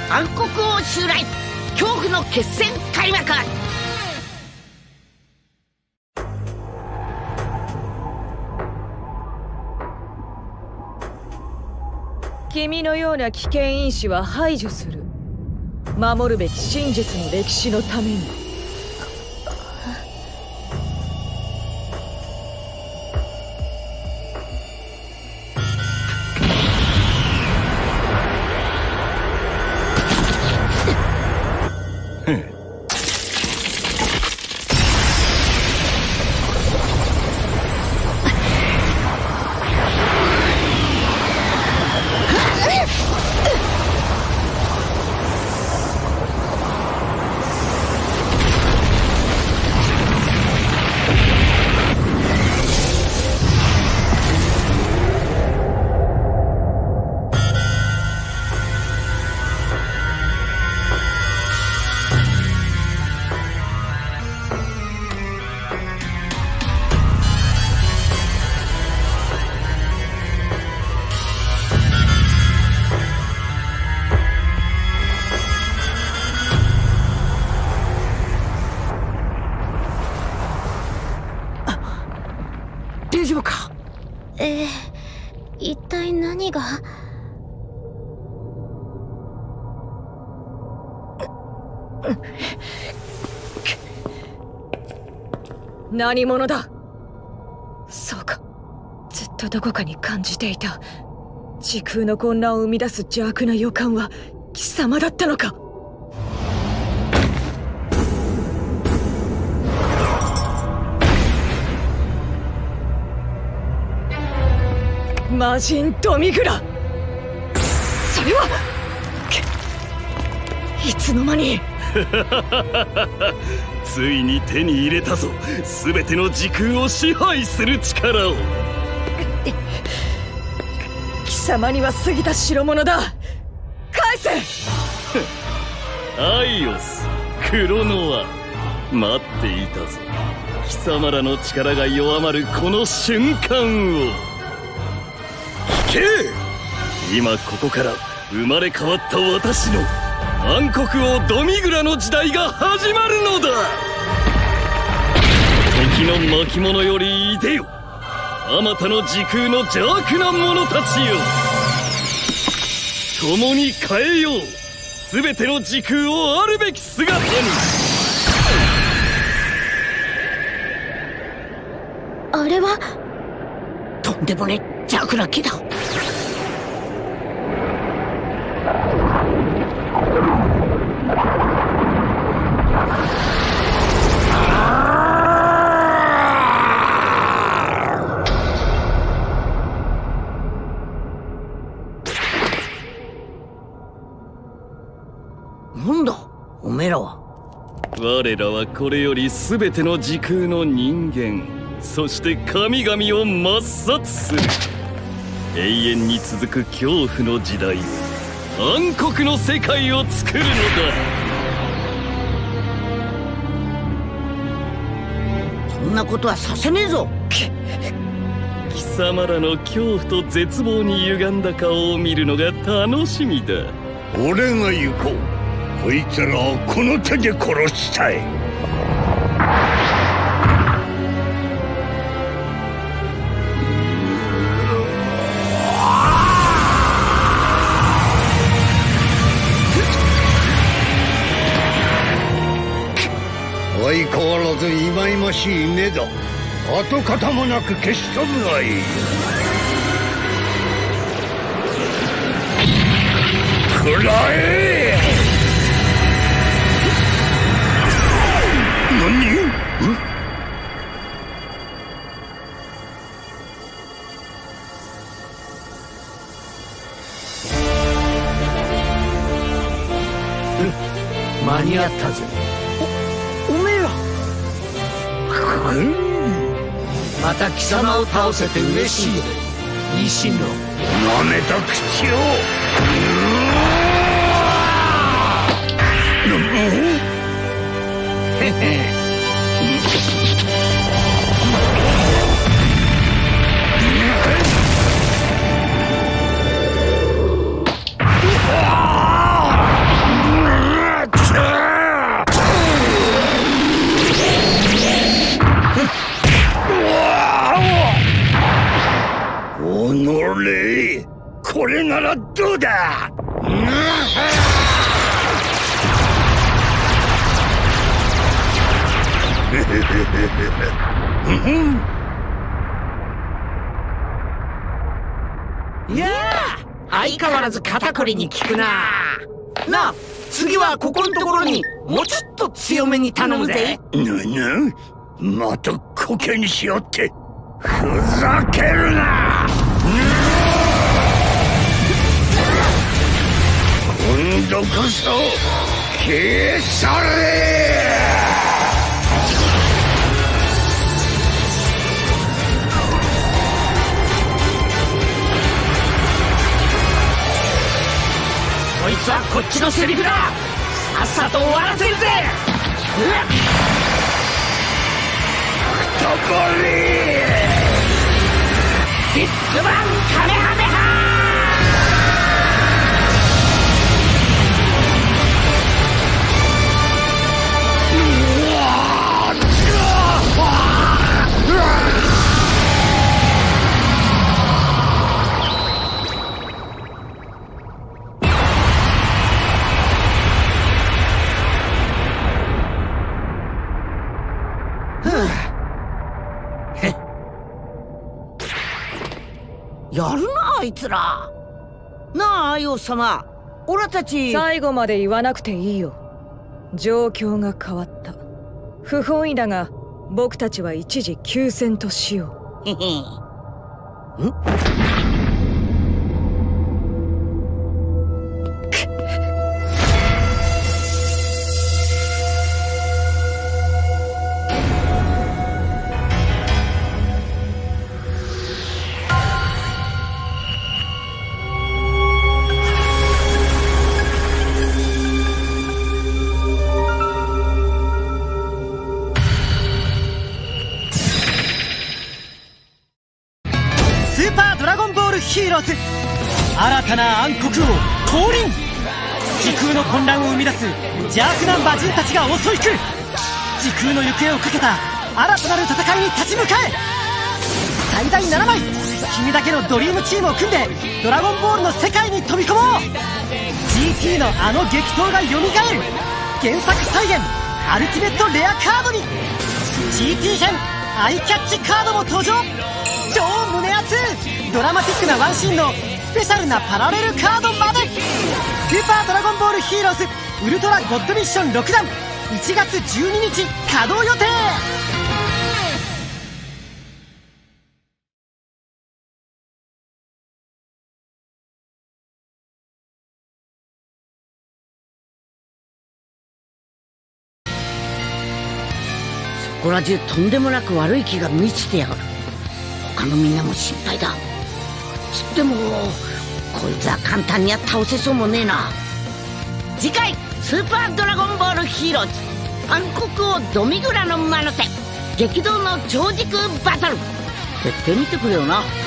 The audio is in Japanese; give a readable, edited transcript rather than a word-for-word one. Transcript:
暗黒王襲来、恐怖の決戦開幕。 君のような危険因子は排除する。守るべき真実の歴史のために。 大丈夫か？ 一体何が？ 何者だ？そうか、ずっとどこかに感じていた。時空の混乱を生み出す邪悪な予感は貴様だったのか？魔人ドミグラ、それはいつの間についに手に入れたぞ、全ての時空を支配する力を。 貴様には過ぎた代物だ。返せアイオス、クロノア、待っていたぞ。貴様らの力が弱まるこの瞬間を。聞け！今ここから生まれ変わった私の暗黒王ドミグラの時代が始まるのだ。時の巻物よりいでよ、あまたの時空の邪悪な者たちよ。共に変えよう全ての時空をあるべき姿に。 あれはとんでもねえ邪悪な木だ。なんだおめえらは。 我らはこれより全ての時空の人間、そして神々を抹殺する。永遠に続く恐怖の時代、暗黒の世界を作るのだ。 そんなことはさせねえぞ。 貴様らの恐怖と絶望に歪んだ顔を見るのが楽しみだ。 俺が行こう。こいつらをこの手で殺したい。相変わらず忌々しい目だ。跡形もなく消し飛ぶがいい。食らえ！何？ 間に合ったぜ。おめえらまた貴様を倒せて嬉しいよ、イシンロ。 なめた口を。 へへ。 これならどうだ。 いやあ、相変わらず肩こりに効くな。なあ、次はここんところにもうちょっと強めに頼むぜ。 またコケにしようってふざけるな。今度こそ消え去れ。 こいつはこっちのセリフだ。さっさと終わらせるぜ。 太ぼりビッグバンカメハメハ。 やるなあいつら。なあアイオス様、オラたち。 最後まで言わなくていいよ。状況が変わった。不本意だが僕たちは一時休戦としよう。 新たな暗黒王降臨。時空の混乱を生み出す邪悪な魔人たちが襲い来る。時空の行方をかけた新たなる戦いに立ち向かえ。最大7枚君だけのドリームチームを組んでドラゴンボールの世界に飛び込もう。 GT のあの激闘がよみがえる。原作再現アルティメットレアカードに GT 編アイキャッチカードも登場。超胸熱ドラマティックなワンシーンのスペシャルなパラレルカードまで。スーパードラゴンボールヒーローズウルトラゴッドミッション6弾1月12日稼働予定。 そこら中とんでもなく悪い気が満ちてやがる。他のみんなも心配だ。つってもこいつは簡単には倒せそうもねえな。次回スーパードラゴンボールヒーローズ暗黒王ドミグラの魔の手激動の超時空バトル絶対見てくれよな。